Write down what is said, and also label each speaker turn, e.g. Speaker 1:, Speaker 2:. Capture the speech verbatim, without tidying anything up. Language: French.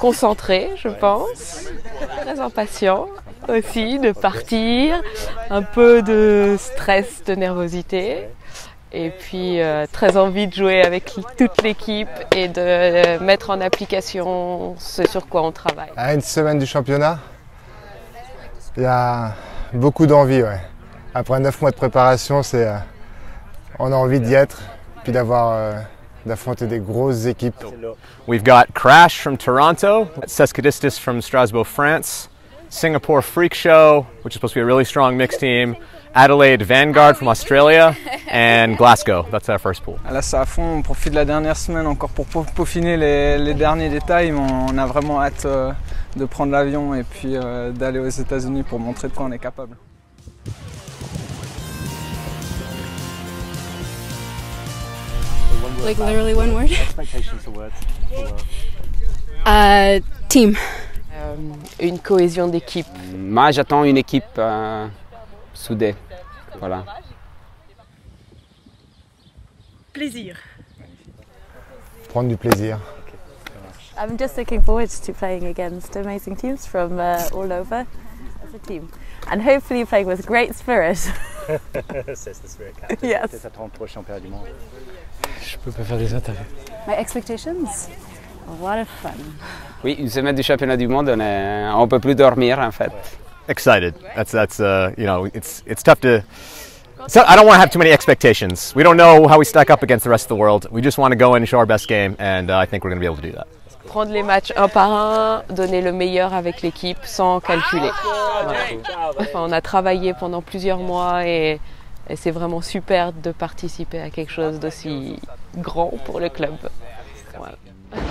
Speaker 1: concentré, je pense, très impatient aussi de partir, un peu de stress, de nervosité. Et puis euh, très envie de jouer avec toute l'équipe et de euh, mettre en application ce sur quoi on travaille.
Speaker 2: À une semaine du championnat, il y a beaucoup d'envie. Ouais. Après neuf mois de préparation, c'est, euh, on a envie d'y être, puis d'avoir, euh, d'affronter des grosses équipes.
Speaker 3: We've got Crash from Toronto, Cescadistas from Strasbourg, France, Singapore Freak Show, which is supposed to be a really strong mixed team, Adelaide Vanguard from Australia, and Glasgow. That's our first pool.
Speaker 4: Là, c'est à fond. On profite de la dernière semaine encore pour peaufiner les, les derniers détails. Mais on a vraiment hâte euh, de prendre l'avion et puis euh, d'aller aux États-Unis pour montrer de quoi on est capable.
Speaker 5: Like literally one word. uh, team.
Speaker 1: Euh, une cohésion d'équipe.
Speaker 6: Moi, j'attends une équipe euh, soudée. Voilà.
Speaker 7: Plaisir.
Speaker 2: Prendre du plaisir.
Speaker 8: I'm just looking forward to playing against amazing teams from uh, all over as a team. And hopefully playing with great spirit.
Speaker 9: C'est the spirit captain.
Speaker 8: Yes.
Speaker 9: C'est attendre pour le championnat du monde.
Speaker 10: Je peux pas faire des interviews.
Speaker 8: My expectations? A lot of fun.
Speaker 6: Oui, une semaine du championnat du monde, on est, on peut plus dormir en fait.
Speaker 3: Excited. That's that's uh, you know, it's it's tough to. So I don't want to have too many expectations. We don't know how we stack up against the rest of the world. We just want to go in and show our best game, and uh, I think we're going to be able to do that.
Speaker 1: Prendre les matchs un par un, donner le meilleur avec l'équipe sans calculer. Voilà. Enfin, on a travaillé pendant plusieurs mois et, et c'est vraiment super de participer à quelque chose d'aussi grand pour le club. Voilà.